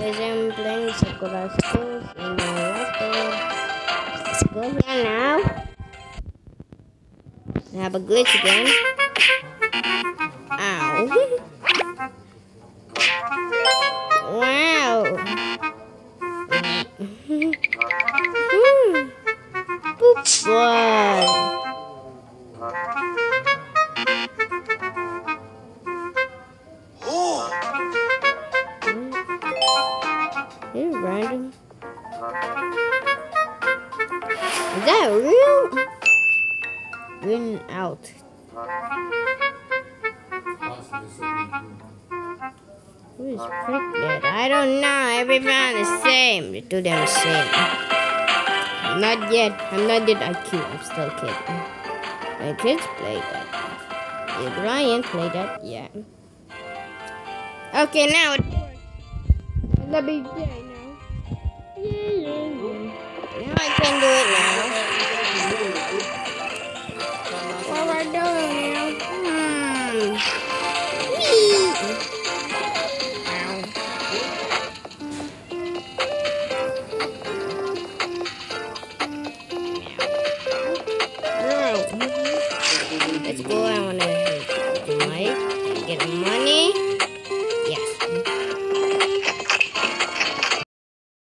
guys, I'm playing Sakura School Simulator. Let's go here now. I have a glitch again. Ow. Wow. Poop one. It's random. Is that real? Win out. Who is pregnant? I don't know. Everyone is the same. The two of them are the same. Not yet. I'm not yet IQ. I'm still a kid. My kids play that. Did Ryan play that? Yeah. Okay, now it works. It's a big day now. Yeah. Now I can do it now. What am I doing now? Let's go. I wanna get money.